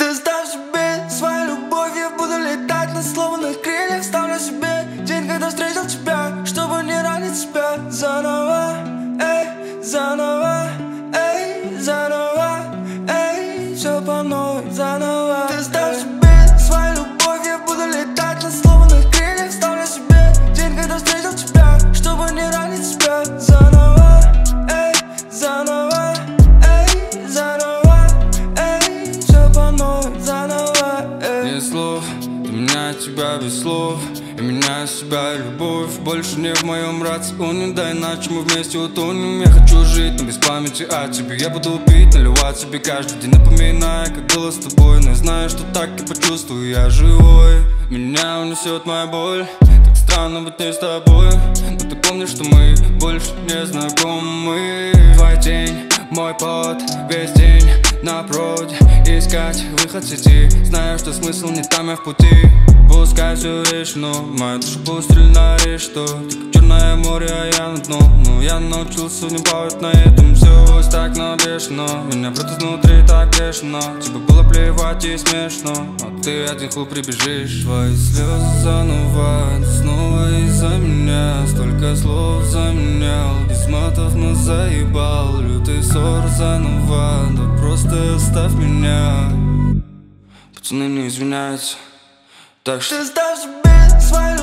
Ты сдашь себе свою любовь, я буду летать на сломанных крыльях. Ставлю себе день, когда встретил тебя, чтобы не ранить себя. Заново, эй, заново, эй, заново, эй, все по новой, заново. Ты сдашь себе свою любовь, я буду летать на сломанных крыльях. Ставлю себе день, когда встретил тебя, чтобы не ранить себя. Заново, эй, заново, эй, заново, эй, все по новой, заново, эй. Нет слов, для меня тебя без слов. И меня себя любовь больше не в моем рационе. Да иначе мы вместе утонем. Я хочу жить, но без памяти о тебе. Я буду пить, наливать себе каждый день, напоминая, как было с тобой. Но я знаю, что так и почувствую, я живой. Меня унесет моя боль. Так странно быть не с тобой, но ты помнишь, что мы больше не знакомы. Твой день, мой пот, весь день напротив. Искать выход в сети, знаю, что смысл не там, я в пути. Пускай все решено, моя душа пустили на решту. Ты как черное море, а я на дно. Но я научился не плавать на этом. Все так набешено, меня врут изнутри так бешено. Тебе было плевать и смешно, а ты один хуй прибежишь. Твои слезы заново, снова из-за меня. Столько слов заменял, без матов, но заебал. Лютый ссор заново, да просто оставь меня. Пацаны не извиняются, так что ты сдашь себе свою